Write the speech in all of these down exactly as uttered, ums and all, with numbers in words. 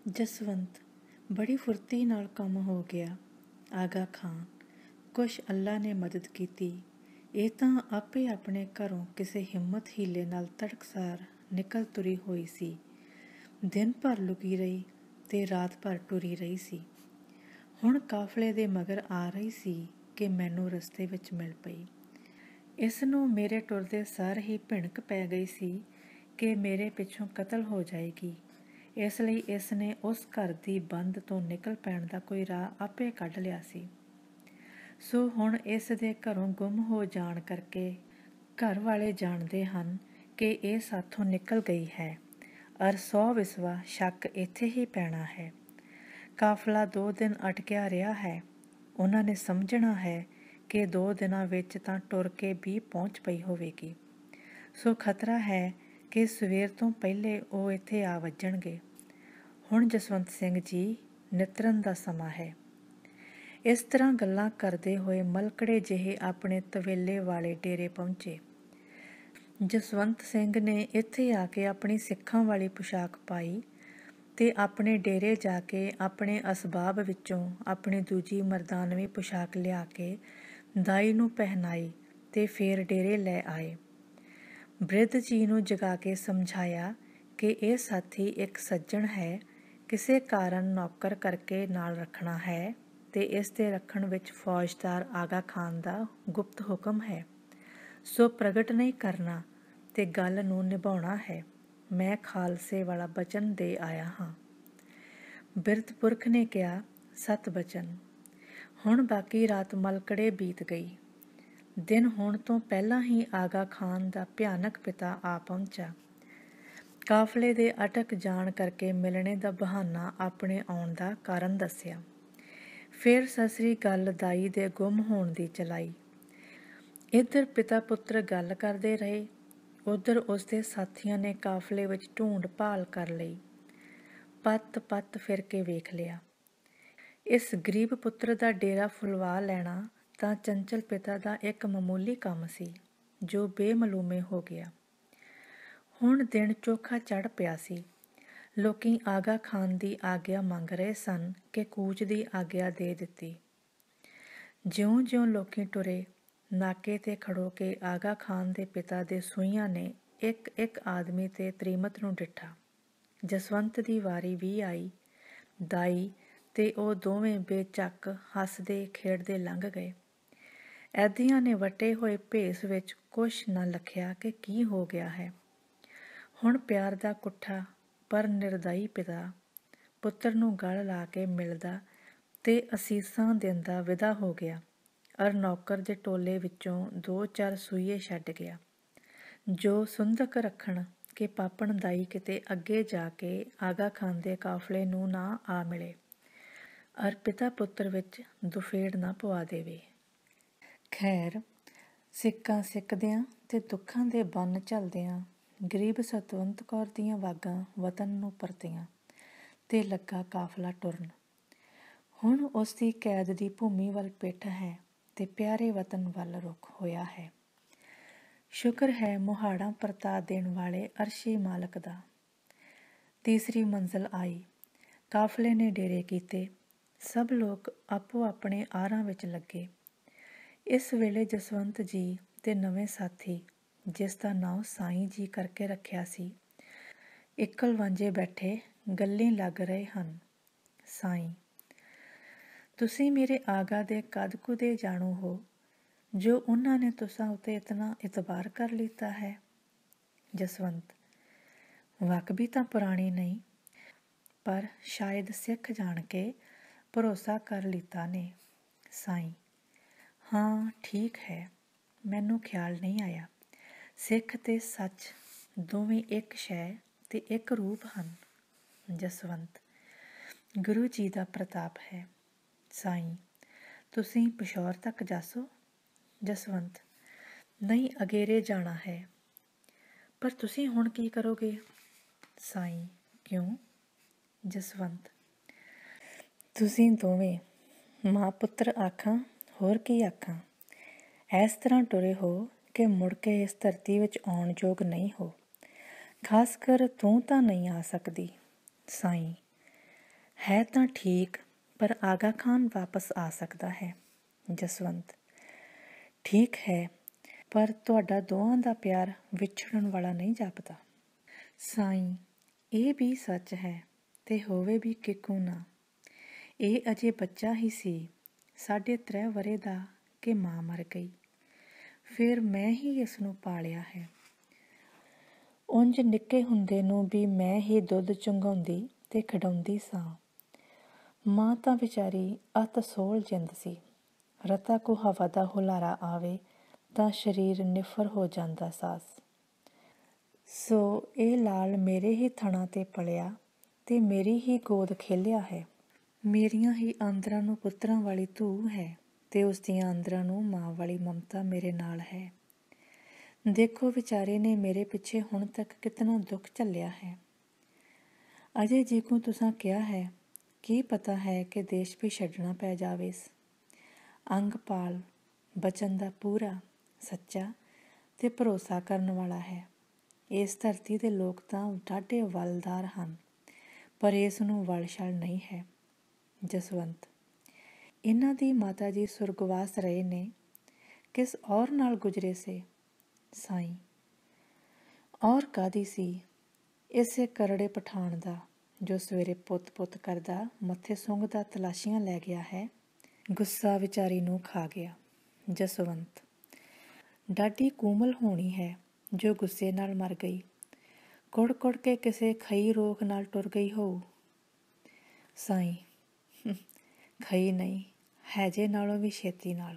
ਜਸਵੰਤ ਬੜੀ ਫੁਰਤੀ ਨਾਲ ਕੰਮ ਹੋ ਗਿਆ। ਆਗਾ ਖਾਨ, ਕੁਛ ਅੱਲਾ ਨੇ ਮਦਦ ਕੀਤੀ। ਇਹ ਤਾਂ ਆਪੇ ਆਪਣੇ ਘਰੋਂ ਕਿਸੇ ਹਿੰਮਤ ਹੀਲੇ ਨਾਲ ਤੜਕਸਾਰ ਨਿਕਲ ਤੁਰੀ ਹੋਈ ਸੀ। ਦਿਨ ਭਰ ਲੁਕੀ ਰਹੀ ਤੇ ਰਾਤ ਭਰ ਟੁਰੀ ਰਹੀ ਸੀ। ਹੁਣ ਕਾਫਲੇ ਦੇ ਮਗਰ ਆ ਰਹੀ ਸੀ ਕਿ ਮੈਨੂੰ ਰਸਤੇ ਵਿੱਚ ਮਿਲ ਪਈ। ਇਸ ਨੂੰ ਮੇਰੇ ਟੁਰਦੇ ਸਾਰ ਹੀ ਭਿਣਕ ਪੈ ਗਈ ਸੀ ਕਿ ਮੇਰੇ ਪਿੱਛੋਂ ਕਤਲ ਹੋ ਜਾਏਗੀ। ਇਸ ਲਈ ਇਸ ਨੇ ਉਸ ਘਰ ਦੀ ਬੰਦ ਤੋਂ ਨਿਕਲ ਪੈਣ ਦਾ ਕੋਈ ਰਾਹ ਆਪੇ ਕੱਢ ਲਿਆ ਸੀ। ਸੋ ਹੁਣ ਇਸ ਦੇ ਘਰੋਂ ਗੁੰਮ ਹੋ ਜਾਣ ਕਰਕੇ ਘਰ ਵਾਲੇ ਜਾਣਦੇ ਹਨ ਕਿ ਇਹ ਸਾਥੋਂ ਨਿਕਲ ਗਈ ਹੈ, ਅਰ ਸੌ ਵਿਸਵਾ ਸ਼ੱਕ ਇੱਥੇ ਹੀ ਪੈਣਾ ਹੈ। ਕਾਫਲਾ ਦੋ ਦਿਨ ਅਟਕਿਆ ਰਿਹਾ ਹੈ। ਉਹਨਾਂ ਨੇ ਸਮਝਣਾ ਹੈ ਕਿ ਦੋ ਦਿਨਾਂ ਵਿੱਚ ਤਾਂ ਟੁਰ ਕੇ ਵੀ ਪਹੁੰਚ ਪਈ ਹੋਵੇਗੀ। ਸੋ ਖਤਰਾ ਹੈ ਕਿ ਸਵੇਰ ਤੋਂ ਪਹਿਲੇ ਉਹ ਇੱਥੇ ਆ ਵੱਜਣਗੇ। ਹੁਣ ਜਸਵੰਤ ਸਿੰਘ ਜੀ ਨਿਤਰਨ ਦਾ ਸਮਾਂ ਹੈ। ਇਸ ਤਰ੍ਹਾਂ ਗੱਲਾਂ ਕਰਦੇ ਹੋਏ ਮਲਕੜੇ ਜਿਹੇ ਆਪਣੇ ਤਵੇਲੇ ਵਾਲੇ ਡੇਰੇ ਪਹੁੰਚੇ। ਜਸਵੰਤ ਸਿੰਘ ਨੇ ਇੱਥੇ ਆ ਕੇ ਆਪਣੀ ਸਿੱਖਾਂ ਵਾਲੀ ਪੁਸ਼ਾਕ ਪਾਈ ਤੇ ਆਪਣੇ ਡੇਰੇ ਜਾ ਕੇ ਆਪਣੇ ਅਸਬਾਬ ਵਿੱਚੋਂ ਆਪਣੀ ਦੂਜੀ ਮਰਦਾਨਵੀ ਪੁਸ਼ਾਕ ਲਿਆ ਕੇ ਦਾਈ ਨੂੰ ਪਹਿਨਾਈ ਤੇ ਫੇਰ ਡੇਰੇ ਲੈ ਆਏ। ਬ੍ਰਿਧ ਜੀ ਨੂੰ ਜਗਾ ਕੇ ਸਮਝਾਇਆ ਕਿ ਇਹ ਸਾਥੀ ਇੱਕ ਸੱਜਣ ਹੈ, ਕਿਸੇ ਕਾਰਨ ਨੌਕਰ ਕਰਕੇ ਨਾਲ ਰੱਖਣਾ ਹੈ ਤੇ ਇਸ ਦੇ ਰੱਖਣ ਵਿੱਚ ਫੌਜਦਾਰ ਆਗਾ ਖਾਨ ਦਾ ਗੁਪਤ ਹੁਕਮ ਹੈ। ਸੋ ਪ੍ਰਗਟ ਨਹੀਂ ਕਰਨਾ ਤੇ ਗੱਲ ਨੂੰ ਨਿਭਾਉਣਾ ਹੈ। ਮੈਂ ਖਾਲਸੇ ਵਾਲਾ ਬਚਨ ਦੇ ਆਇਆ ਹਾਂ। ਬਿਰਧ ਪੁਰਖ ਨੇ ਕਿਹਾ, ਸਤ ਬਚਨ। ਹੁਣ ਬਾਕੀ ਰਾਤ ਮਲਕੜੇ ਬੀਤ ਗਈ। ਦਿਨ ਹੋਣ ਤੋਂ ਪਹਿਲਾਂ ਹੀ ਆਗਾ ਖਾਨ ਦਾ ਭਿਆਨਕ ਪਿਤਾ ਆ ਪਹੁੰਚਾ। ਕਾਫਲੇ ਦੇ ਅਟਕ ਜਾਣ ਕਰਕੇ ਮਿਲਣੇ ਦਾ ਬਹਾਨਾ ਆਪਣੇ ਆਉਣ ਦਾ ਕਾਰਨ ਦੱਸਿਆ। ਫਿਰ ਸਸਰੀ ਗੱਲ ਦਾਈ ਦੇ ਗੁੰਮ ਹੋਣ ਦੀ ਚਲਾਈ। ਇੱਧਰ ਪਿਤਾ ਪੁੱਤਰ ਗੱਲ ਕਰਦੇ ਰਹੇ, ਉੱਧਰ ਉਸਦੇ ਸਾਥੀਆਂ ਨੇ ਕਾਫਲੇ ਵਿੱਚ ਢੂੰਡ ਭਾਲ ਕਰ ਲਈ। ਪੱਤ ਪੱਤ ਫਿਰ ਕੇ ਵੇਖ ਲਿਆ। ਇਸ ਗਰੀਬ ਪੁੱਤਰ ਦਾ ਡੇਰਾ ਫੁਲਵਾ ਲੈਣਾ ਤਾਂ ਚੰਚਲ ਪਿਤਾ ਦਾ ਇੱਕ ਮਾਮੂਲੀ ਕੰਮ ਸੀ ਜੋ ਬੇਮਲੂਮੇ ਹੋ ਗਿਆ। ਹੁਣ ਦਿਨ ਚੋਖਾ ਚੜ੍ਹ ਪਿਆ ਸੀ। ਲੋਕੀ ਆਗਾ ਖਾਨ ਦੀ ਆਗਿਆ ਮੰਗ ਰਹੇ ਸਨ ਕਿ ਕੂਚ ਦੀ ਆਗਿਆ ਦੇ ਦਿੱਤੀ। ਜਿਉਂ-ਜਿਉਂ ਲੋਕੀ ਟੁਰੇ, ਨਾਕੇ ਤੇ ਖੜੋ ਕੇ ਆਗਾ ਖਾਨ ਦੇ ਪਿਤਾ ਦੇ ਸੂਹੀਆਂ ਨੇ ਇੱਕ ਇੱਕ ਆਦਮੀ ਤੇ ਤ੍ਰੀਮਤ ਨੂੰ ਡਿੱਠਾ। ਜਸਵੰਤ ਦੀ ਵਾਰੀ ਵੀ ਆਈ। ਦਾਈ ਤੇ ਉਹ ਦੋਵੇਂ ਬੇਚੱਕ ਹੱਸਦੇ ਖੇਡਦੇ ਲੰਘ ਗਏ। ਐਦੀਆਂ ਨੇ ਵਟੇ ਹੋਏ ਭੇਸ ਵਿੱਚ ਕੁਛ ਨਾ ਲਖਿਆ ਕਿ ਕੀ ਹੋ ਗਿਆ ਹੈ। ਹੁਣ ਪਿਆਰ ਦਾ ਕੁੱਠਾ ਪਰ ਨਿਰਦਈ ਪਿਤਾ ਪੁੱਤਰ ਨੂੰ ਗਲ ਲਾ ਕੇ ਮਿਲਦਾ ਤੇ ਅਸੀਸਾਂ ਦਿੰਦਾ ਵਿਦਾ ਹੋ ਗਿਆ, ਅਰ ਨੌਕਰ ਦੇ ਟੋਲੇ ਵਿੱਚੋਂ ਦੋ ਚਾਰ ਸੂਈਏ ਛੱਡ ਗਿਆ ਜੋ ਸੁੰਦਕ ਰੱਖਣ ਕਿ ਪਾਪਣ ਦਾਈ ਕਿਤੇ ਅੱਗੇ ਜਾ ਕੇ ਆਗਾ ਖਾਨ ਦੇ ਕਾਫਲੇ ਨੂੰ ਨਾ ਆ ਮਿਲੇ, ਅਰ ਪਿਤਾ ਪੁੱਤਰ ਵਿੱਚ ਦੁਫੇੜ ਨਾ ਪਵਾ ਦੇਵੇ। ਖੈਰ, ਸਿੱਕਾਂ ਸਿੱਕਦਿਆਂ ਤੇ ਦੁੱਖਾਂ ਦੇ ਬੰਨ ਝੱਲਦਿਆਂ ਗਰੀਬ ਸਤਵੰਤ ਕੌਰ ਦੀਆਂ ਵਾਗਾਂ ਵਤਨ ਨੂੰ ਪਰਤੀਆਂ ਤੇ ਲੱਗਾ ਕਾਫਲਾ ਟੁਰਨ। ਹੁਣ ਉਸ ਦੀ ਕੈਦ ਦੀ ਭੂਮੀ ਵੱਲ ਪਿੱਠ ਹੈ ਤੇ ਪਿਆਰੇ ਵਤਨ ਵੱਲ ਰੁਖ ਹੋਇਆ ਹੈ। ਸ਼ੁਕਰ ਹੈ ਮੁਹਾੜਾਂ ਪਰਤਾ ਦੇਣ ਵਾਲੇ ਅਰਸ਼ੀ ਮਾਲਕ ਦਾ। ਤੀਸਰੀ ਮੰਜ਼ਲ ਆਈ। ਕਾਫਲੇ ਨੇ ਡੇਰੇ ਕੀਤੇ। ਸਭ ਲੋਕ ਆਪੋ ਆਪਣੇ ਆਰਾਂ ਵਿੱਚ ਲੱਗੇ। ਇਸ ਵੇਲੇ ਜਸਵੰਤ ਜੀ ਤੇ ਨਵੇਂ ਸਾਥੀ, ਜਿਸ ਦਾ ਨਾਂ ਸਾਈਂ ਜੀ ਕਰਕੇ ਰੱਖਿਆ ਸੀ, ਇਕਲ ਵਾਂਝੇ ਬੈਠੇ ਗੱਲੀਂ ਲੱਗ ਰਹੇ ਹਨ। ਸਾਈਂ, ਤੁਸੀਂ ਮੇਰੇ ਆਗਾ ਦੇ ਕਦ ਕੁ ਦੇ ਜਾਣੂ ਹੋ ਜੋ ਉਹਨਾਂ ਨੇ ਤੁਸਾਂ ਉੱਤੇ ਇਤਨਾ ਇਤਬਾਰ ਕਰ ਲਿੱਤਾ ਹੈ। ਜਸਵੰਤ, ਵਕ ਵੀ ਤਾਂ ਪੁਰਾਣੀ ਨਹੀਂ, ਪਰ ਸ਼ਾਇਦ ਸਿੱਖ ਜਾਣ ਕੇ ਭਰੋਸਾ ਕਰ ਲਿੱਤਾ ਨੇ। ਸਾਈਂ, ਹਾਂ ਠੀਕ ਹੈ, ਮੈਨੂੰ ਖਿਆਲ ਨਹੀਂ ਆਇਆ। ਸਿੱਖ ਤੇ ਸੱਚ ਦੋਵੇਂ ਇੱਕ ਸ਼ੈ ਤੇ ਇੱਕ ਰੂਪ ਹਨ। ਜਸਵੰਤ, ਗੁਰੂ ਜੀ ਦਾ ਪ੍ਰਤਾਪ ਹੈ। ਸਾਈਂ, ਤੁਸੀਂ ਪਿਸ਼ੌਰ ਤੱਕ ਜਾਸੋ। ਜਸਵੰਤ, ਨਹੀਂ, ਅਗੇਰੇ ਜਾਣਾ ਹੈ। ਪਰ ਤੁਸੀਂ ਹੁਣ ਕੀ ਕਰੋਗੇ। ਸਾਈਂ, ਕਿਉਂ। ਜਸਵੰਤ, ਤੁਸੀਂ ਦੋਵੇਂ ਮਾਂ ਪੁੱਤਰ ਆਖਾਂ, ਹੋਰ ਕੀ ਆਖਾਂ, ਇਸ ਤਰ੍ਹਾਂ ਟੁਰੇ ਹੋ ਕਿ ਮੁੜ ਕੇ ਇਸ ਧਰਤੀ ਵਿੱਚ ਆਉਣ ਯੋਗ ਨਹੀਂ ਹੋ। ਖਾਸ ਕਰ ਤੂੰ ਤਾਂ ਨਹੀਂ ਆ ਸਕਦੀ। ਸਾਈਂ, ਹੈ ਤਾਂ ਠੀਕ, ਪਰ ਆਗਾ ਖਾਨ ਵਾਪਸ ਆ ਸਕਦਾ ਹੈ। ਜਸਵੰਤ: ਠੀਕ ਹੈ, ਪਰ ਤੁਹਾਡਾ ਦੋਹਾਂ ਦਾ ਪਿਆਰ ਵਿਛੜਨ ਵਾਲਾ ਨਹੀਂ ਜਾਪਦਾ। ਸਾਈਂ: ਇਹ ਵੀ ਸੱਚ ਹੈ, ਤੇ ਹੋਵੇ ਵੀ ਕਿਕੂ ਨਾ। ਇਹ ਅਜੇ ਬੱਚਾ ਹੀ ਸੀ, ਸਾਢੇ ਤ੍ਰੈ ਵਰੇ ਦਾ ਕਿ ਮਾਂ ਮਰ ਗਈ, ਫਿਰ ਮੈਂ ਹੀ ਇਸ ਨੂੰ ਪਾਲਿਆ ਹੈ। ਉਂਝ ਨਿੱਕੇ ਹੁੰਦੇ ਨੂੰ ਵੀ ਮੈਂ ਹੀ ਦੁੱਧ ਚੁੰਘਾਉਂਦੀ ਤੇ ਖਿਡਾਉਂਦੀ ਸਾਂ। ਮਾਂ ਤਾਂ ਵਿਚਾਰੀ ਅਤ ਸੋਹਲ ਜਿੰਦ ਸੀ, ਰਤਾ ਕੋ ਹਵਾ ਦਾ ਹੁਲਾਰਾ ਆਵੇ ਤਾਂ ਸਰੀਰ ਨਿਫਰ ਹੋ ਜਾਂਦਾ ਸਾਸ। ਸੋ ਇਹ ਲਾਲ ਮੇਰੇ ਹੀ ਥਣਾਂ 'ਤੇ ਪਲਿਆ ਤੇ ਮੇਰੀ ਹੀ ਗੋਦ ਖੇਲਿਆ ਹੈ। ਮੇਰੀਆਂ ਹੀ ਆਂਦਰਾਂ ਨੂੰ ਪੁੱਤਰਾਂ ਵਾਲੀ ਧੂਹ ਹੈ ਤੇ ਉਸ ਦੀਆਂ ਆਂਦਰਾਂ ਨੂੰ ਮਾਂ ਵਾਲੀ ਮਮਤਾ ਮੇਰੇ ਨਾਲ ਹੈ। ਦੇਖੋ ਵਿਚਾਰੇ ਨੇ ਮੇਰੇ ਪਿੱਛੇ ਹੁਣ ਤੱਕ ਕਿਤਨਾ ਦੁੱਖ ਝੱਲਿਆ ਹੈ। ਅਜੇ ਜਿਕੂ ਤੁਸਾਂ ਕਿਹਾ ਹੈ, ਕੀ ਪਤਾ ਹੈ ਕਿ ਦੇਸ਼ ਵੀ ਛੱਡਣਾ ਪੈ ਜਾਵੇਸ। ਅੰਗ ਪਾਲ ਬਚਨ ਦਾ ਪੂਰਾ, ਸੱਚਾ ਤੇ ਭਰੋਸਾ ਕਰਨ ਵਾਲਾ ਹੈ। ਇਸ ਧਰਤੀ ਦੇ ਲੋਕ ਤਾਂ ਡਾਢੇ ਵੱਲਦਾਰ ਹਨ, ਪਰ ਇਸ ਨੂੰ ਵਲ ਛਲ ਨਹੀਂ ਹੈ। ਜਸਵੰਤ: ਇਹਨਾਂ ਦੀ ਮਾਤਾ ਜੀ ਸੁਰਗਵਾਸ ਰਹੇ ਨੇ, ਕਿਸ ਔਰ ਨਾਲ ਗੁਜ਼ਰੇ ਸੇ। ਸਾਈਂ: ਔਰ ਕਾਹਦੀ ਸੀ, ਇਸੇ ਕਰੜੇ ਪਠਾਨ ਦਾ ਜੋ ਸਵੇਰੇ ਪੁੱਤ ਪੁੱਤ ਕਰਦਾ ਮੱਥੇ ਸੁੰਘਦਾ ਤਲਾਸ਼ੀਆਂ ਲੈ ਗਿਆ ਹੈ। ਗੁੱਸਾ ਵਿਚਾਰੀ ਨੂੰ ਖਾ ਗਿਆ। ਜਸਵੰਤ: ਡਾਢੀ ਕੋਮਲ ਹੋਣੀ ਹੈ ਜੋ ਗੁੱਸੇ ਨਾਲ ਮਰ ਗਈ, ਕੁੜ ਕੁੜ ਕੇ ਕਿਸੇ ਖਈ ਰੋਗ ਨਾਲ ਟੁਰ ਗਈ ਹੋਊ। ਸਾਈਂ: ਖਈ ਨਹੀਂ, ਹੈਜੇ ਨਾਲੋਂ ਵੀ ਛੇਤੀ ਨਾਲ।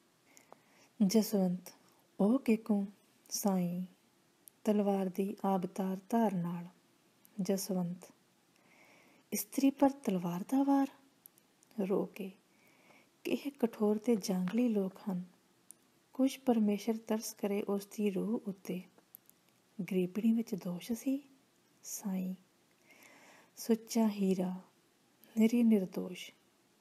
ਜਸਵੰਤ: ਉਹ ਕਿਕੂ। ਸਾਈਂ: ਤਲਵਾਰ ਦੀ ਆਬਤਾਰ ਧਾਰ ਨਾਲ। ਜਸਵੰਤ: ਇਸਤਰੀ ਪਰ ਤਲਵਾਰ ਦਾ ਵਾਰ। ਰੋ ਕੇ: ਇਹ ਕਠੋਰ ਤੇ ਜਾਂਗਲੀ ਲੋਕ ਹਨ, ਕੁਛ ਪਰਮੇਸ਼ਰ ਤਰਸ ਕਰੇ ਉਸ ਦੀ ਰੂਹ ਉੱਤੇ। ਗਰੀਬਣੀ ਵਿੱਚ ਦੋਸ਼ ਸੀ। ਸਾਈਂ: ਸੁੱਚਾ ਹੀਰਾ, ਨਿਰੀ ਨਿਰਦੋਸ਼।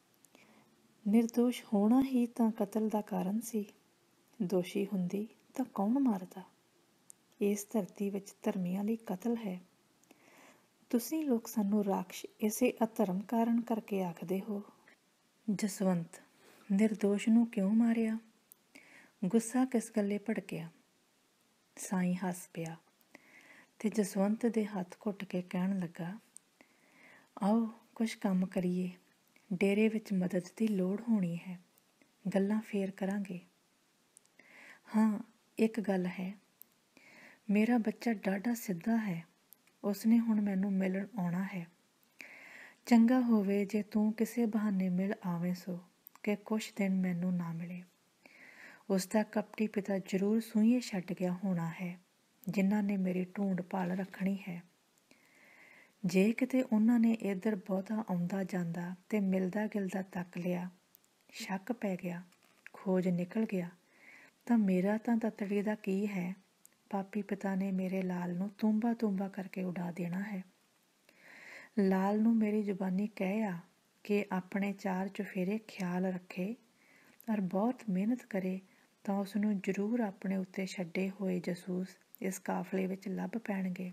ਨਿਰਦੋਸ਼ ਹੋਣਾ ਹੀ ਤਾਂ ਕਤਲ ਦਾ ਕਾਰਨ ਸੀ, ਦੋਸ਼ੀ ਹੁੰਦੀ ਤਾਂ ਕੌਣ ਮਾਰਦਾ। ਇਸ ਧਰਤੀ ਵਿੱਚ ਧਰਮੀਆਂ ਲਈ ਕਤਲ ਹੈ। ਤੁਸੀਂ ਲੋਕ ਸਾਨੂੰ ਰਾਖਸ਼ ਇਸੇ ਅਧਰਮ ਕਾਰਨ ਕਰਕੇ ਆਖਦੇ ਹੋ। ਜਸਵੰਤ: ਨਿਰਦੋਸ਼ ਨੂੰ ਕਿਉਂ ਮਾਰਿਆ? ਗੁੱਸਾ ਕਿਸ ਗੱਲੇ ਭੜਕਿਆ? ਸਾਈਂ ਹੱਸ ਪਿਆ ਤੇ ਜਸਵੰਤ ਦੇ ਹੱਥ ਘੁੱਟ ਕੇ ਕਹਿਣ ਲੱਗਾ, ਆਓ ਕੁਛ ਕੰਮ ਕਰੀਏ, ਡੇਰੇ ਵਿੱਚ ਮਦਦ ਦੀ ਲੋੜ ਹੋਣੀ ਹੈ, ਗੱਲਾਂ ਫੇਰ ਕਰਾਂਗੇ। ਹਾਂ, ਇੱਕ ਗੱਲ ਹੈ, ਮੇਰਾ ਬੱਚਾ ਡਾਢਾ ਸਿੱਧਾ ਹੈ, ਉਸਨੇ ਹੁਣ ਮੈਨੂੰ ਮਿਲਣ ਆਉਣਾ ਹੈ। ਚੰਗਾ ਹੋਵੇ ਜੇ ਤੂੰ ਕਿਸੇ ਬਹਾਨੇ ਮਿਲ ਆਵੇਂ ਸੋ ਕਿ ਕੁਛ ਦਿਨ ਮੈਨੂੰ ਨਾ ਮਿਲੇ। ਉਸਦਾ ਕਪਟੀ ਪਿਤਾ ਜ਼ਰੂਰ ਸੂਈਏ ਛੱਡ ਗਿਆ ਹੋਣਾ ਹੈ, ਜਿਨ੍ਹਾਂ ਨੇ ਮੇਰੀ ਢੂੰਡ ਭਾਲ ਰੱਖਣੀ ਹੈ। ਜੇ ਕਿਤੇ ਉਹਨਾਂ ਨੇ ਇੱਧਰ ਬਹੁਤਾ ਆਉਂਦਾ ਜਾਂਦਾ ਤੇ ਮਿਲਦਾ ਗਿਲਦਾ ਤੱਕ ਲਿਆ, ਸ਼ੱਕ ਪੈ ਗਿਆ, ਖੋਜ ਨਿਕਲ ਗਿਆ, ਤਾਂ ਮੇਰਾ ਤਾਂ ਤਤੜੀ ਦਾ ਕੀ ਹੈ। ਪਾਪੀ ਪਿਤਾ ਨੇ ਮੇਰੇ ਲਾਲ ਨੂੰ ਤੂੰਬਾ ਤੂੰਬਾ ਕਰਕੇ ਉਡਾ ਦੇਣਾ ਹੈ। ਲਾਲ ਨੂੰ ਮੇਰੀ ਜ਼ੁਬਾਨੀ ਕਹਿ ਆ ਕਿ ਆਪਣੇ ਚਾਰ ਚੁਫੇਰੇ ਖਿਆਲ ਰੱਖੇ ਔਰ ਬਹੁਤ ਮਿਹਨਤ ਕਰੇ ਤਾਂ ਉਸਨੂੰ ਜ਼ਰੂਰ ਆਪਣੇ ਉੱਤੇ ਛੱਡੇ ਹੋਏ ਜਸੂਸ ਇਸ ਕਾਫਲੇ ਵਿੱਚ ਲੱਭ ਪੈਣਗੇ।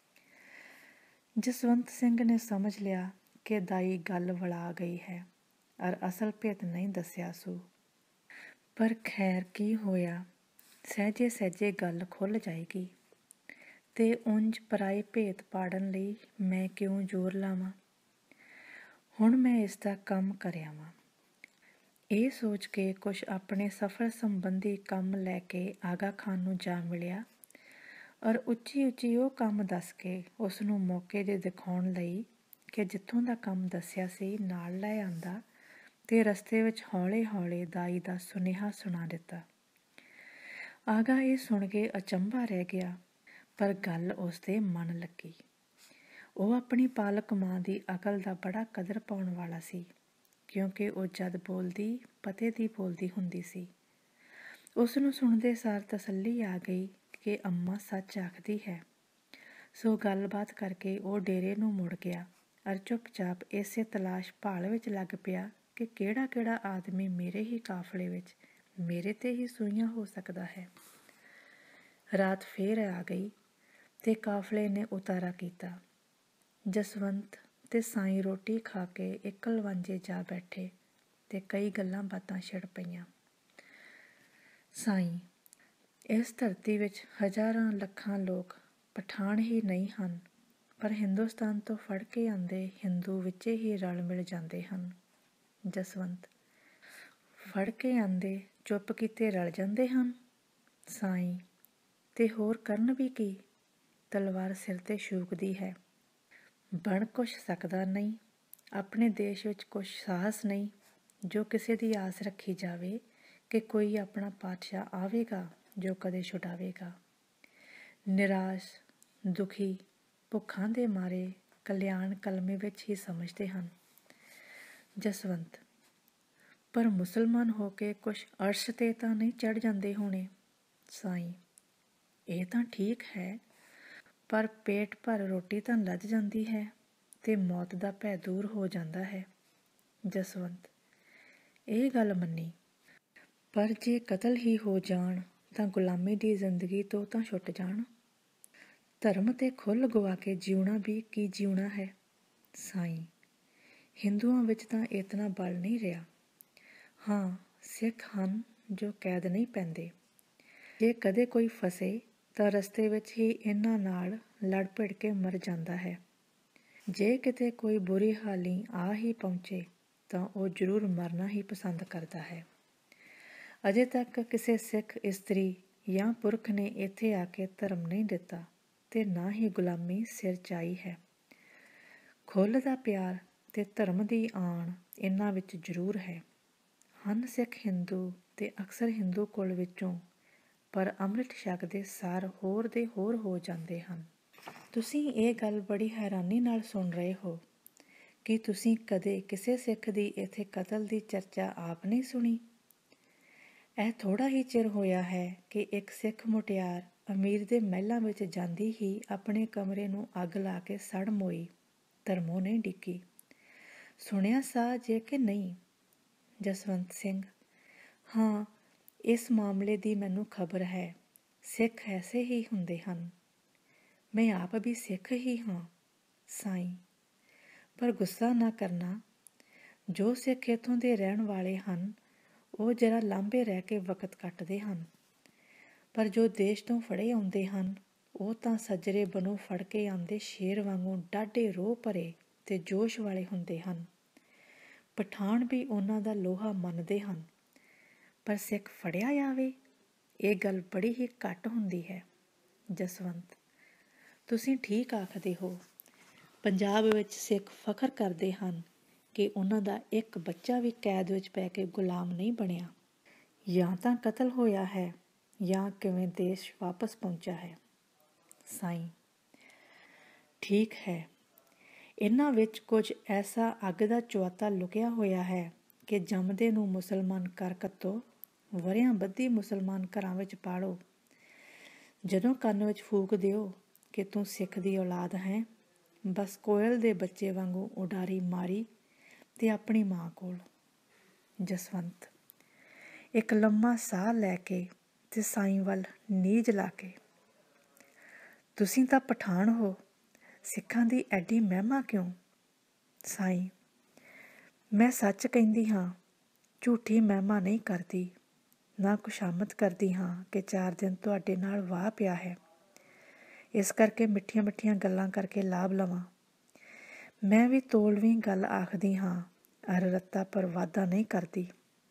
ਜਸਵੰਤ ਸਿੰਘ ਨੇ ਸਮਝ ਲਿਆ ਕਿ ਦਾਈ ਗੱਲ ਵਲਾ ਗਈ ਹੈ ਔਰ ਅਸਲ ਭੇਤ ਨਹੀਂ ਦੱਸਿਆ ਸੂ। ਪਰ ਖੈਰ ਕੀ ਹੋਇਆ, ਸਹਿਜੇ ਸਹਿਜੇ ਗੱਲ ਖੁੱਲ੍ਹ ਜਾਏਗੀ ਤੇ ਉਂਝ ਪਰਾਏ ਭੇਤ ਪਾੜਨ ਲਈ ਮੈਂ ਕਿਉਂ ਜ਼ੋਰ ਲਾਵਾਂ। ਹੁਣ ਮੈਂ ਇਸ ਦਾ ਕੰਮ ਕਰਿਆ ਵਾਂ। ਇਹ ਸੋਚ ਕੇ ਕੁਛ ਆਪਣੇ ਸਫਰ ਸੰਬੰਧੀ ਕੰਮ ਲੈ ਕੇ ਆਗਾ ਖਾਨ ਨੂੰ ਜਾ ਮਿਲਿਆ ਔਰ ਉੱਚੀ ਉੱਚੀ ਉਹ ਕੰਮ ਦੱਸ ਕੇ ਉਸ ਨੂੰ ਮੌਕੇ 'ਤੇ ਦਿਖਾਉਣ ਲਈ ਕਿ ਜਿੱਥੋਂ ਦਾ ਕੰਮ ਦੱਸਿਆ ਸੀ ਨਾਲ ਲੈ ਆਂਦਾ ਤੇ ਰਸਤੇ ਵਿੱਚ ਹੌਲੇ ਹੌਲੇ ਦਾਈ ਦਾ ਸੁਨੇਹਾ ਸੁਣਾ ਦਿੱਤਾ। ਆਗਾ ਇਹ ਸੁਣ ਕੇ ਅਚੰਭਾ ਰਹਿ ਗਿਆ, ਪਰ ਗੱਲ ਉਸਦੇ ਮਨ ਲੱਗੀ। ਉਹ ਆਪਣੀ ਪਾਲਕ ਮਾਂ ਦੀ ਅਕਲ ਦਾ ਬੜਾ ਕਦਰ ਪਾਉਣ ਵਾਲਾ ਸੀ, ਕਿਉਂਕਿ ਉਹ ਜਦ ਬੋਲਦੀ ਪਤੇ ਦੀ ਬੋਲਦੀ ਹੁੰਦੀ ਸੀ। ਉਸ ਨੂੰ ਸੁਣਦੇ ਸਾਰ ਤਸੱਲੀ ਆ ਗਈ ਕਿ ਅੰਮਾ ਸੱਚ ਆਖਦੀ ਹੈ। ਸੋ ਗੱਲਬਾਤ ਕਰਕੇ ਉਹ ਡੇਰੇ ਨੂੰ ਮੁੜ ਗਿਆ ਔਰ ਚੁੱਪਚਾਪ ਇਸੇ ਤਲਾਸ਼ ਭਾਲ ਵਿੱਚ ਲੱਗ ਪਿਆ ਕਿ ਕਿਹੜਾ ਕਿਹੜਾ ਆਦਮੀ ਮੇਰੇ ਹੀ ਕਾਫਲੇ ਵਿੱਚ ਮੇਰੇ 'ਤੇ ਹੀ ਸੂਈਆਂ ਹੋ ਸਕਦਾ ਹੈ। ਰਾਤ ਫੇਰ ਆ ਗਈ ਤੇ ਕਾਫਲੇ ਨੇ ਉਤਾਰਾ ਕੀਤਾ। ਜਸਵੰਤ ਤੇ ਸਾਈਂ ਰੋਟੀ ਖਾ ਕੇ ਇੱਕ ਲਵਾਂਜੇ ਜਾ ਬੈਠੇ ਤੇ ਕਈ ਗੱਲਾਂ ਬਾਤਾਂ ਛਿੜ ਪਈਆਂ। ਸਾਈਂ, ਇਸ ਧਰਤੀ ਵਿੱਚ ਹਜ਼ਾਰਾਂ ਲੱਖਾਂ ਲੋਕ ਪਠਾਨ ਹੀ ਨਹੀਂ ਹਨ, ਪਰ ਹਿੰਦੁਸਤਾਨ ਤੋਂ ਫੜ ਕੇ ਆਂਦੇ ਹਿੰਦੂ ਵਿੱਚ ਹੀ ਰਲ ਮਿਲ ਜਾਂਦੇ ਹਨ। ਜਸਵੰਤ, ਫੜ ਕੇ ਆਂਦੇ ਚੁੱਪ ਕੀਤੇ ਰਲ ਜਾਂਦੇ ਹਨ। ਸਾਈਂ, ਤੇ ਹੋਰ ਕਰਨ ਵੀ ਕੀ? ਤਲਵਾਰ ਸਿਰ ਤੇ ਸ਼ੂਕਦੀ ਹੈ। ਬਣ ਕੁਛ ਸਕਦਾ ਨਹੀਂ। ਆਪਣੇ ਦੇਸ਼ ਵਿੱਚ ਕੁਛ ਸਾਹਸ ਨਹੀਂ ਜੋ ਕਿਸੇ ਦੀ ਆਸ ਰੱਖੀ ਜਾਵੇ ਕਿ ਕੋਈ ਆਪਣਾ ਪਾਤਸ਼ਾਹ ਆਵੇਗਾ ਜੋ ਕਦੇ ਛੁਡਾਵੇਗਾ। ਨਿਰਾਸ਼, ਦੁਖੀ, ਭੁੱਖਾਂ ਦੇ ਮਾਰੇ ਕਲਿਆਣ ਕਲਮੇ ਵਿੱਚ ਹੀ ਸਮਝਦੇ ਹਨ। ਜਸਵੰਤ, ਪਰ ਮੁਸਲਮਾਨ ਹੋ ਕੇ ਕੁਛ ਅਰਸ਼ 'ਤੇ ਤਾਂ ਨਹੀਂ ਚੜ੍ਹ ਜਾਂਦੇ ਹੋਣੇ। ਸਾਈਂ, ਇਹ ਤਾਂ ਠੀਕ ਹੈ, ਪਰ ਪੇਟ ਭਰ ਰੋਟੀ ਤਾਂ ਲੱਥ ਜਾਂਦੀ ਹੈ ਤੇ ਮੌਤ ਦਾ ਭੈ ਦੂਰ ਹੋ ਜਾਂਦਾ ਹੈ। ਜਸਵੰਤ, ਇਹ ਗੱਲ ਮੰਨੀ, ਪਰ ਜੇ ਕਤਲ ਹੀ ਹੋ ਜਾਣ ਤਾਂ ਗੁਲਾਮੀ ਦੀ ਜ਼ਿੰਦਗੀ ਤੋਂ ਤਾਂ ਛੁੱਟ ਜਾਣ। ਧਰਮ ਤੇ ਖੁੱਲ੍ਹ ਗਵਾ ਕੇ ਜਿਉਣਾ ਵੀ ਕੀ ਜਿਉਣਾ ਹੈ। ਸਾਈਂ, ਹਿੰਦੂਆਂ ਵਿੱਚ ਤਾਂ ਇਤਨਾ ਬਲ ਨਹੀਂ ਰਿਹਾ। ਹਾਂ, ਸਿੱਖ ਹਨ ਜੋ ਕੈਦ ਨਹੀਂ ਪੈਂਦੇ। ਜੇ ਕਦੇ ਕੋਈ ਫਸੇ ਤਾਂ ਰਸਤੇ ਵਿੱਚ ਹੀ ਇਹਨਾਂ ਨਾਲ ਲੜ ਭਿੜ ਕੇ ਮਰ ਜਾਂਦਾ ਹੈ। ਜੇ ਕਿਤੇ ਕੋਈ ਬੁਰੀ ਹਾਲੀ ਆ ਹੀ ਪਹੁੰਚੇ ਤਾਂ ਉਹ ਜ਼ਰੂਰ ਮਰਨਾ ਹੀ ਪਸੰਦ ਕਰਦਾ ਹੈ। ਅਜੇ ਤੱਕ ਕਿਸੇ ਸਿੱਖ ਇਸਤਰੀ ਜਾਂ ਪੁਰਖ ਨੇ ਇੱਥੇ ਆ ਕੇ ਧਰਮ ਨਹੀਂ ਦਿੱਤਾ ਤੇ ਨਾ ਹੀ ਗੁਲਾਮੀ ਸਿਰ ਚਾਈ ਹੈ। ਖੁੱਲ੍ਹ ਦਾ ਪਿਆਰ ਤੇ ਧਰਮ ਦੀ ਆਣ ਇਹਨਾਂ ਵਿੱਚ ਜ਼ਰੂਰ ਹੈ। ਹਨ ਸਿੱਖ ਹਿੰਦੂ ਤੇ ਅਕਸਰ ਹਿੰਦੂ ਕੁਲ ਵਿੱਚੋਂ, ਪਰ ਅੰਮ੍ਰਿਤ ਛਕਦੇ ਸਾਰ ਹੋਰ ਦੇ ਹੋਰ ਹੋ ਜਾਂਦੇ ਹਨ। ਤੁਸੀਂ ਇਹ ਗੱਲ ਬੜੀ ਹੈਰਾਨੀ ਨਾਲ ਸੁਣ ਰਹੇ ਹੋ। ਕੀ ਤੁਸੀਂ ਕਦੇ ਕਿਸੇ ਸਿੱਖ ਦੀ ਇੱਥੇ ਕਤਲ ਦੀ ਚਰਚਾ ਆਪ ਨਹੀਂ ਸੁਣੀ? ਇਹ ਥੋੜ੍ਹਾ ਹੀ ਚਿਰ ਹੋਇਆ ਹੈ ਕਿ ਇੱਕ ਸਿੱਖ ਮੁਟਿਆਰ ਅਮੀਰ ਦੇ ਮਹਿਲਾਂ ਵਿੱਚ ਜਾਂਦੀ ਹੀ ਆਪਣੇ ਕਮਰੇ ਨੂੰ ਅੱਗ ਲਾ ਕੇ ਸੜ ਮੋਈ, ਧਰਮੋਂ ਨਹੀਂ ਡਿੱਗੀ। ਸੁਣਿਆ ਸਾ ਜੇ ਕਿ ਨਹੀਂ? ਜਸਵੰਤ ਸਿੰਘ, ਹਾਂ, ਇਸ ਮਾਮਲੇ ਦੀ ਮੈਨੂੰ ਖਬਰ ਹੈ। ਸਿੱਖ ਐਸੇ ਹੀ ਹੁੰਦੇ ਹਨ। ਮੈਂ ਆਪ ਵੀ ਸਿੱਖ ਹੀ ਹਾਂ। ਸਾਈਂ, ਪਰ ਗੁੱਸਾ ਨਾ ਕਰਨਾ। ਜੋ ਸਿੱਖ ਇੱਥੋਂ ਦੇ ਰਹਿਣ ਵਾਲੇ ਹਨ ਉਹ ਜ਼ਰਾ ਲਾਂਭੇ ਰਹਿ ਕੇ ਵਕਤ ਕੱਟਦੇ ਹਨ, ਪਰ ਜੋ ਦੇਸ਼ ਤੋਂ ਫੜੇ ਆਉਂਦੇ ਹਨ ਉਹ ਤਾਂ ਸੱਜਰੇ ਬਣੋਂ ਫੜ ਕੇ ਆਉਂਦੇ ਸ਼ੇਰ ਵਾਂਗੂ ਡਾਢੇ ਰੋਹ ਭਰੇ ਤੇ ਜੋਸ਼ ਵਾਲੇ ਹੁੰਦੇ ਹਨ। ਪਠਾਨ ਵੀ ਉਹਨਾਂ ਦਾ ਲੋਹਾ ਮੰਨਦੇ ਹਨ, ਪਰ ਸਿੱਖ ਫੜਿਆ ਜਾਵੇ, ਇਹ ਗੱਲ ਬੜੀ ਹੀ ਘੱਟ ਹੁੰਦੀ ਹੈ। ਜਸਵੰਤ, ਤੁਸੀਂ ਠੀਕ ਆਖਦੇ ਹੋ। ਪੰਜਾਬ ਵਿੱਚ ਸਿੱਖ ਫਖਰ ਕਰਦੇ ਹਨ ਕਿ ਉਹਨਾਂ ਦਾ ਇੱਕ ਬੱਚਾ ਵੀ ਕੈਦ ਵਿੱਚ ਪੈ ਕੇ ਗੁਲਾਮ ਨਹੀਂ ਬਣਿਆ। ਜਾਂ ਤਾਂ ਕਤਲ ਹੋਇਆ ਹੈ ਜਾਂ ਕਿਵੇਂ ਦੇਸ਼ ਵਾਪਸ ਪਹੁੰਚਾ ਹੈ। ਸਾਈਂ, ਠੀਕ ਹੈ। ਇਹਨਾਂ ਵਿੱਚ ਕੁਝ ਐਸਾ ਅੱਗ ਦਾ ਚੁਆਤਾ ਲੁਕਿਆ ਹੋਇਆ ਹੈ ਕਿ ਜੰਮਦੇ ਨੂੰ ਮੁਸਲਮਾਨ ਕਰ ਕੱਤੋ, ਵਰਿਆਂ ਬੱਧੀ ਮੁਸਲਮਾਨ ਘਰਾਂ ਵਿੱਚ ਪਾੜੋ। ਜਦੋਂ ਕੰਨ ਵਿੱਚ ਫੂਕ ਦਿਓ ਕਿ ਤੂੰ ਸਿੱਖ ਦੀ ਔਲਾਦ ਹੈ, ਬਸ ਕੋਇਲ ਦੇ ਬੱਚੇ ਵਾਂਗੂ ਉਡਾਰੀ ਮਾਰੀ ਤੇ ਆਪਣੀ ਮਾਂ ਕੋਲ। ਜਸਵੰਤ, ਇੱਕ ਲੰਮਾ ਸਾਹ ਲੈ ਕੇ ਤੇ ਸਾਈਂ ਵੱਲ ਨੀਝ ਲਾ ਕੇ, ਤੁਸੀਂ ਤਾਂ ਪਠਾਨ ਹੋ, ਸਿੱਖਾਂ ਦੀ ਐਡੀ ਮਹਿਮਾ ਕਿਉਂ? ਸਾਈਂ, ਮੈਂ ਸੱਚ ਕਹਿੰਦੀ ਹਾਂ, ਝੂਠੀ ਮਹਿਮਾ ਨਹੀਂ ਕਰਦੀ, ਨਾ ਖੁਸ਼ਾਮਦ ਕਰਦੀ ਹਾਂ ਕਿ ਚਾਰ ਦਿਨ ਤੁਹਾਡੇ ਨਾਲ ਵਾਹ ਪਿਆ ਹੈ, ਇਸ ਕਰਕੇ ਮਿੱਠੀਆਂ ਮਿੱਠੀਆਂ ਗੱਲਾਂ ਕਰਕੇ ਲਾਭ ਲਵਾਂ। ਮੈਂ ਵੀ ਤੋਲਵੀਂ ਗੱਲ ਆਖਦੀ ਹਾਂ, ਅਰ ਰੱਤਾ ਪਰ ਵਾਧਾ ਨਹੀਂ ਕਰਦੀ।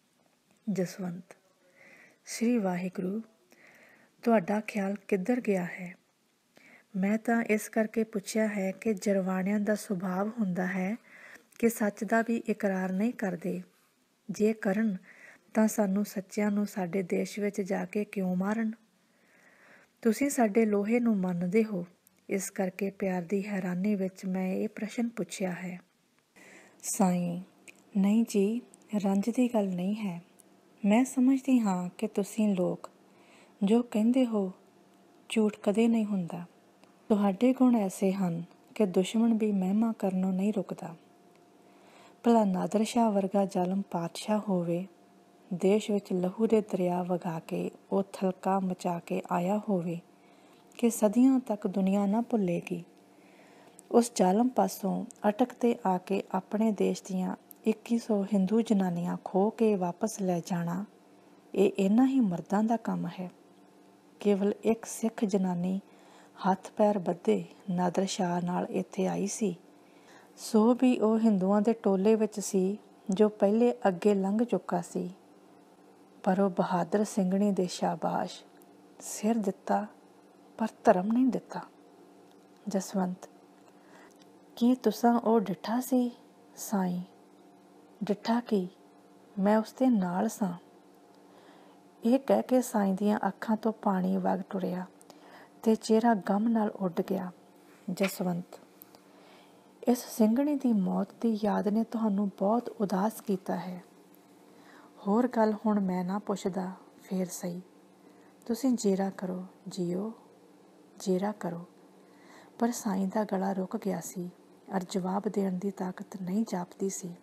ਜਸਵੰਤ, ਸ਼੍ਰੀ ਵਾਹਿਗੁਰੂ, ਤੁਹਾਡਾ ਖਿਆਲ ਕਿੱਧਰ ਗਿਆ ਹੈ? ਮੈਂ ਤਾਂ ਇਸ ਕਰਕੇ ਪੁੱਛਿਆ ਹੈ ਕਿ ਜਰਵਾਣਿਆਂ ਦਾ ਸੁਭਾਵ ਹੁੰਦਾ ਹੈ ਕਿ ਸੱਚ ਦਾ ਵੀ ਇਕਰਾਰ ਨਹੀਂ ਕਰਦੇ। ਜੇ ਕਰਨ ਤਾਂ ਸਾਨੂੰ ਸੱਚਿਆਂ ਨੂੰ ਸਾਡੇ ਦੇਸ਼ ਵਿੱਚ ਜਾ ਕੇ ਕਿਉਂ ਮਾਰਨ? ਤੁਸੀਂ ਸਾਡੇ ਲੋਹੇ ਨੂੰ ਮੰਨਦੇ ਹੋ, ਇਸ ਕਰਕੇ ਪਿਆਰ ਦੀ ਹੈਰਾਨੀ ਵਿੱਚ ਮੈਂ ਇਹ ਪ੍ਰਸ਼ਨ ਪੁੱਛਿਆ ਹੈ। ਸਾਈਂ, ਨਹੀਂ ਜੀ, ਰੰਜ ਦੀ ਗੱਲ ਨਹੀਂ ਹੈ। ਮੈਂ ਸਮਝਦੀ ਹਾਂ ਕਿ ਤੁਸੀਂ ਲੋਕ ਜੋ ਕਹਿੰਦੇ ਹੋ ਝੂਠ ਕਦੇ ਨਹੀਂ ਹੁੰਦਾ। ਤੁਹਾਡੇ ਗੁਣ ਐਸੇ ਹਨ ਕਿ ਦੁਸ਼ਮਣ ਵੀ ਮਹਿਮਾ ਕਰਨੋਂ ਨਹੀਂ ਰੁਕਦਾ। ਭਲਾ ਨਾਦਰ ਸ਼ਾਹ ਵਰਗਾ ਜ਼ਾਲਮ ਪਾਤਸ਼ਾਹ ਹੋਵੇ, ਦੇਸ਼ ਵਿੱਚ ਲਹੂ ਦੇ ਦਰਿਆ ਵਗਾ ਕੇ ਉਹ ਥਲਕਾ ਮਚਾ ਕੇ ਆਇਆ ਹੋਵੇ ਕਿ ਸਦੀਆਂ ਤੱਕ ਦੁਨੀਆ ਨਾ ਭੁੱਲੇਗੀ। ਉਸ ਜ਼ਾਲਮ ਪਾਸੋਂ ਅਟਕ 'ਤੇ ਆ ਕੇ ਆਪਣੇ ਦੇਸ਼ ਦੀਆਂ ਇੱਕੀ ਸੌ ਹਿੰਦੂ ਜਨਾਨੀਆਂ ਖੋਹ ਕੇ ਵਾਪਸ ਲੈ ਜਾਣਾ, ਇਹ ਇਹਨਾਂ ਹੀ ਮਰਦਾਂ ਦਾ ਕੰਮ ਹੈ। ਕੇਵਲ ਇੱਕ ਸਿੱਖ ਜਨਾਨੀ ਹੱਥ ਪੈਰ ਬੱਧੇ ਨਾਦਰ ਸ਼ਾਹ ਨਾਲ ਇੱਥੇ ਆਈ ਸੀ, ਸੋ ਵੀ ਉਹ ਹਿੰਦੂਆਂ ਦੇ ਟੋਲੇ ਵਿੱਚ ਸੀ ਜੋ ਪਹਿਲੇ ਅੱਗੇ ਲੰਘ ਚੁੱਕਾ ਸੀ। ਪਰ ਉਹ ਬਹਾਦਰ ਸਿੰਘਣੀ ਦੇ ਸ਼ਾਬਾਸ਼, ਸਿਰ ਦਿੱਤਾ ਪਰ ਧਰਮ ਨਹੀਂ ਦਿੱਤਾ। ਜਸਵੰਤ, ਕੀ ਤੁਸਾਂ ਉਹ ਡਿੱਠਾ ਸੀ? ਸਾਈਂ, ਡਿੱਠਾ ਕੀ, ਮੈਂ ਉਸਦੇ ਨਾਲ ਸਾਂ। ਇਹ ਕਹਿ ਕੇ ਸਾਈਂ ਦੀਆਂ ਅੱਖਾਂ ਤੋਂ ਪਾਣੀ ਵਗ ਟੁਰਿਆ ਤੇ ਚਿਹਰਾ ਗਮ ਨਾਲ ਉੱਡ ਗਿਆ। ਜਸਵੰਤ, ਇਸ ਸਿੰਘਣੀ ਦੀ ਮੌਤ ਦੀ ਯਾਦ ਨੇ ਤੁਹਾਨੂੰ ਬਹੁਤ ਉਦਾਸ ਕੀਤਾ ਹੈ। ਹੋਰ ਗੱਲ ਹੁਣ ਮੈਂ ਨਾ ਪੁੱਛਦਾ, ਫੇਰ ਸਹੀ। ਤੁਸੀਂ ਜੇਰਾ ਕਰੋ ਜੀਓ, ਜੇਰਾ ਕਰੋ। ਪਰ ਸਾਈਂ ਦਾ ਗਲਾ ਰੁਕ ਗਿਆ ਸੀ ਅਰ ਜਵਾਬ ਦੇਣ ਦੀ ਤਾਕਤ ਨਹੀਂ ਜਾਪਦੀ ਸੀ।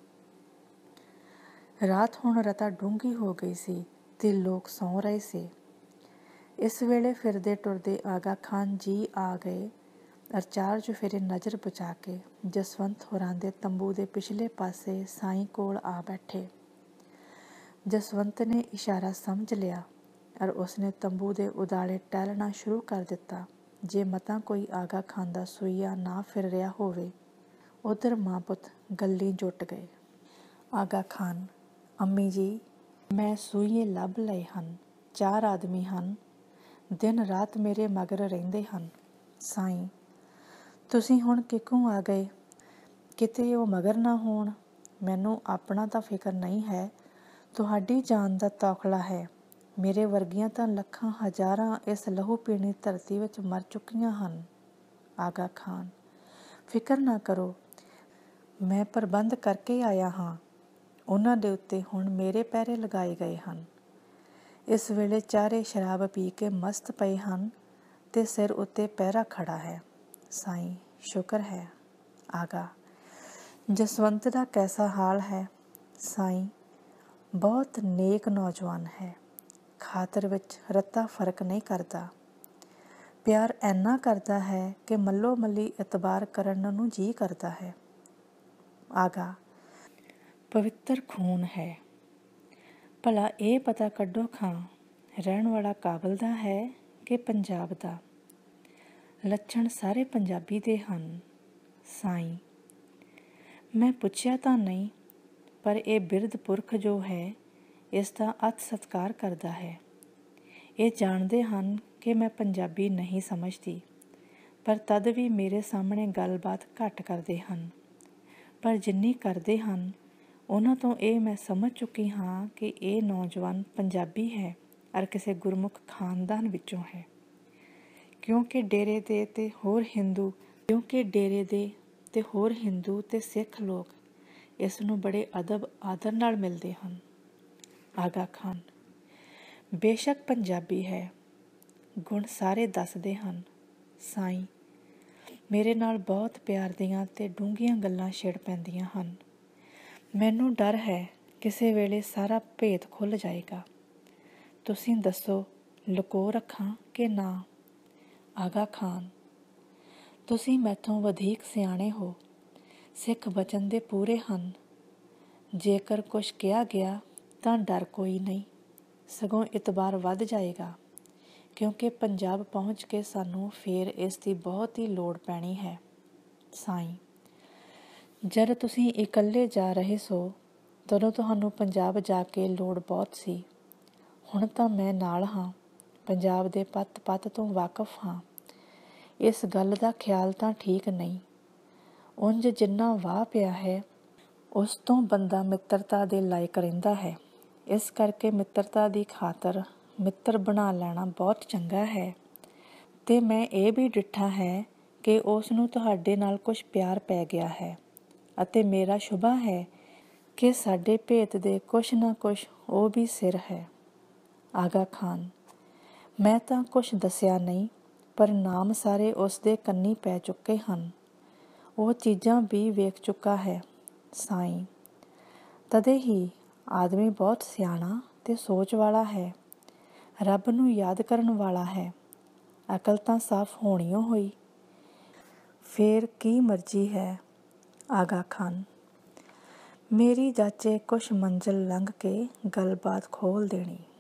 ਰਾਤ ਹੁਣ ਰਤਾ ਡੂੰਘੀ ਹੋ ਗਈ ਸੀ ਤੇ ਲੋਕ ਸੌਂ ਰਹੇ ਸੀ। ਇਸ ਵੇਲੇ ਫਿਰਦੇ ਟੁਰਦੇ ਆਗਾ ਖਾਨ ਜੀ ਆ ਗਏ ਅਰ ਚਾਰ ਚੁਫੇਰੇ ਨਜ਼ਰ ਬਚਾ ਕੇ ਜਸਵੰਤ ਹੋਰਾਂ ਦੇ ਤੰਬੂ ਦੇ ਪਿਛਲੇ ਪਾਸੇ ਸਾਈਂ ਕੋਲ ਆ ਬੈਠੇ। ਜਸਵੰਤ ਨੇ ਇਸ਼ਾਰਾ ਸਮਝ ਲਿਆ ਅਰ ਉਸਨੇ ਤੰਬੂ ਦੇ ਉਦਾਲੇ ਟਹਿਲਣਾ ਸ਼ੁਰੂ ਕਰ ਦਿੱਤਾ। ਜੇ ਮਤਾਂ ਕੋਈ ਆਗਾ ਖਾਨ ਦਾ ਸੂਈਆ ਨਾ ਫਿਰ ਰਿਹਾ ਹੋਵੇ। ਉੱਧਰ ਮਾਂ ਪੁੱਤ ਗੱਲੀਂ ਜੁੱਟ ਗਏ। ਆਗਾ ਖਾਨ, ਅੰਮੀ ਜੀ, ਮੈਂ ਸੂਈਏ ਲੱਭ ਲਏ ਹਨ। ਚਾਰ ਆਦਮੀ ਹਨ, ਦਿਨ ਰਾਤ ਮੇਰੇ ਮਗਰ ਰਹਿੰਦੇ ਹਨ। ਸਾਈਂ, ਤੁਸੀਂ ਹੁਣ ਕਿੱਕੋਂ ਆ ਗਏ? ਕਿਤੇ ਉਹ ਮਗਰ ਨਾ ਹੋਣ। ਮੈਨੂੰ ਆਪਣਾ ਤਾਂ ਫਿਕਰ ਨਹੀਂ ਹੈ, ਤੁਹਾਡੀ ਜਾਨ ਦਾ ਤੌਖਲਾ ਹੈ। ਮੇਰੇ ਵਰਗੀਆਂ ਤਾਂ ਲੱਖਾਂ ਹਜ਼ਾਰਾਂ ਇਸ ਲਹੂ ਪੀਣੀ ਧਰਤੀ ਵਿੱਚ ਮਰ ਚੁੱਕੀਆਂ ਹਨ। ਆਗਾ ਖਾਨ, ਫਿਕਰ ਨਾ ਕਰੋ, ਮੈਂ ਪ੍ਰਬੰਧ ਕਰਕੇ ਆਇਆ ਹਾਂ। ਉਹਨਾਂ ਦੇ ਉੱਤੇ ਹੁਣ ਮੇਰੇ ਪਹਿਰੇ ਲਗਾਏ ਗਏ ਹਨ। ਇਸ ਵੇਲੇ ਚਾਰੇ ਸ਼ਰਾਬ ਪੀ ਕੇ ਮਸਤ ਪਏ ਹਨ ਤੇ ਸਿਰ ਉੱਤੇ ਪਹਿਰਾ ਖੜਾ ਹੈ। ਸਾਈਂ, ਸ਼ੁਕਰ ਹੈ। ਆਗਾ, ਜਸਵੰਤ ਦਾ ਕੈਸਾ ਹਾਲ ਹੈ? ਸਾਈਂ, ਬਹੁਤ ਨੇਕ ਨੌਜਵਾਨ ਹੈ। ਖਾਤਰ ਵਿੱਚ ਰੱਤਾ ਫਰਕ ਨਹੀਂ ਕਰਦਾ। ਪਿਆਰ ਐਨਾ ਕਰਦਾ ਹੈ ਕਿ ਮੱਲੋ ਮੱਲੀ ਇਤਬਾਰ ਕਰਨ ਨੂੰ ਜੀ ਕਰਦਾ ਹੈ। ਆਗਾ, ਪਵਿੱਤਰ ਖੂਨ ਹੈ। ਭਲਾ ਇਹ ਪਤਾ ਕੱਢੋ ਖਾਂ, ਰਹਿਣ ਵਾਲਾ ਕਾਬਲ ਦਾ ਹੈ ਕਿ ਪੰਜਾਬ ਦਾ? ਲੱਛਣ ਸਾਰੇ ਪੰਜਾਬੀ ਦੇ ਹਨ। ਸਾਈਂ, ਮੈਂ ਪੁੱਛਿਆ ਤਾਂ ਨਹੀਂ, ਪਰ ਇਹ ਬਿਰਧ ਪੁਰਖ ਜੋ ਹੈ ਇਸ ਦਾ ਅਤ ਸਤਿਕਾਰ ਕਰਦਾ ਹੈ। ਇਹ ਜਾਣਦੇ ਹਨ ਕਿ ਮੈਂ ਪੰਜਾਬੀ ਨਹੀਂ ਸਮਝਦੀ, ਪਰ ਤਦ ਵੀ ਮੇਰੇ ਸਾਹਮਣੇ ਗੱਲਬਾਤ ਘੱਟ ਕਰਦੇ ਹਨ। ਪਰ ਜਿੰਨੀ ਕਰਦੇ ਹਨ ਉਹਨਾਂ ਤੋਂ ਇਹ ਮੈਂ ਸਮਝ ਚੁੱਕੀ ਹਾਂ ਕਿ ਇਹ ਨੌਜਵਾਨ ਪੰਜਾਬੀ ਹੈ ਅਰ ਕਿਸੇ ਗੁਰਮੁਖ ਖਾਨਦਾਨ ਵਿੱਚੋਂ ਹੈ। ਕਿਉਂਕਿ ਡੇਰੇ ਦੇ ਤੇ ਹੋਰ ਹਿੰਦੂ ਕਿਉਂਕਿ ਡੇਰੇ ਦੇ ਤੇ ਹੋਰ ਹਿੰਦੂ ਤੇ ਸਿੱਖ ਲੋਕ ਇਸ ਨੂੰ ਬੜੇ ਅਦਬ ਆਦਰ ਨਾਲ ਮਿਲਦੇ ਹਨ। ਆਗਾ ਖਾਨ, ਬੇਸ਼ੱਕ ਪੰਜਾਬੀ ਹੈ, ਗੁਣ ਸਾਰੇ ਦੱਸਦੇ ਹਨ। ਸਾਈਂ, ਮੇਰੇ ਨਾਲ ਬਹੁਤ ਪਿਆਰ ਦੀਆਂ ਤੇ ਡੂੰਘੀਆਂ ਗੱਲਾਂ ਛਿੜ ਪੈਂਦੀਆਂ ਹਨ। ਮੈਨੂੰ ਡਰ ਹੈ ਕਿਸੇ ਵੇਲੇ ਸਾਰਾ ਭੇਤ ਖੁੱਲ੍ਹ ਜਾਏਗਾ। ਤੁਸੀਂ ਦੱਸੋ, ਲੁਕੋ ਰੱਖਾਂ ਕਿ ਨਾ? ਆਗਾ ਖਾਨ, ਤੁਸੀਂ ਮੈਥੋਂ ਵਧੇਕ ਸਿਆਣੇ ਹੋ। ਸਿੱਖ ਵਚਨ ਦੇ ਪੂਰੇ ਹਨ। ਜੇਕਰ ਕੁਛ ਕਿਹਾ ਗਿਆ ਤਾਂ ਡਰ ਕੋਈ ਨਹੀਂ, ਸਗੋਂ ਇਤਬਾਰ ਵੱਧ ਜਾਏਗਾ, ਕਿਉਂਕਿ ਪੰਜਾਬ ਪਹੁੰਚ ਕੇ ਸਾਨੂੰ ਫੇਰ ਇਸ ਦੀ ਬਹੁਤ ਹੀ ਲੋੜ ਪੈਣੀ ਹੈ। ਸਾਈਂ, ਜਦ ਤੁਸੀਂ ਇਕੱਲੇ ਜਾ ਰਹੇ ਸੋ ਤਦੋਂ ਤੁਹਾਨੂੰ ਪੰਜਾਬ ਜਾ ਕੇ ਲੋੜ ਬਹੁਤ ਸੀ। ਹੁਣ ਤਾਂ ਮੈਂ ਨਾਲ ਹਾਂ, ਪੰਜਾਬ ਦੇ ਪੱਤ ਪੱਤ ਤੋਂ ਵਾਕਫ ਹਾਂ। ਇਸ ਗੱਲ ਦਾ ਖਿਆਲ ਤਾਂ ਠੀਕ ਨਹੀਂ। ਉਂਝ ਜਿੰਨਾ ਵਾਹ ਪਿਆ ਹੈ ਉਸ ਤੋਂ ਬੰਦਾ ਮਿੱਤਰਤਾ ਦੇ ਲਾਇਕ ਰਹਿੰਦਾ ਹੈ। ਇਸ ਕਰਕੇ ਮਿੱਤਰਤਾ ਦੀ ਖਾਤਰ ਮਿੱਤਰ ਬਣਾ ਲੈਣਾ ਬਹੁਤ ਚੰਗਾ ਹੈ। ਤੇ ਮੈਂ ਇਹ ਵੀ ਡਿੱਠਾ ਹੈ ਕਿ ਉਸ ਨੂੰ ਤੁਹਾਡੇ ਨਾਲ ਕੁਛ ਪਿਆਰ ਪੈ ਗਿਆ ਹੈ ਅਤੇ ਮੇਰਾ ਸ਼ੁਭਾ ਹੈ ਕਿ ਸਾਡੇ ਭੇਤ ਦੇ ਕੁਛ ਨਾ ਕੁਛ ਉਹ ਵੀ ਸਿਰ ਹੈ। ਆਗਾ ਖਾਨ, ਮੈਂ ਤਾਂ ਕੁਛ ਦੱਸਿਆ ਨਹੀਂ, ਪਰ ਨਾਮ ਸਾਰੇ ਉਸ ਦੇ ਕੰਨੀ ਪੈ ਚੁੱਕੇ ਹਨ। ਉਹ ਚੀਜ਼ਾਂ ਵੀ ਵੇਖ ਚੁੱਕਾ ਹੈ। ਸਾਈਂ, ਤਦੇ ਹੀ ਆਦਮੀ ਬਹੁਤ ਸਿਆਣਾ ਤੇ ਸੋਚ ਵਾਲਾ ਹੈ, ਰੱਬ ਨੂੰ ਯਾਦ ਕਰਨ ਵਾਲਾ ਹੈ। ਅਕਲ ਤਾਂ ਸਾਫ਼ ਹੋਣੀਓ ਹੋਈ। ਫੇਰ ਕੀ ਮਰਜ਼ੀ ਹੈ ਆਗਾ ਖਾਨ। ਮੇਰੀ ਜਾਚੇ ਕੁਛ ਮੰਜ਼ਿਲ ਲੰਘ ਕੇ ਗੱਲਬਾਤ ਖੋਲ੍ਹ ਦੇਣੀ।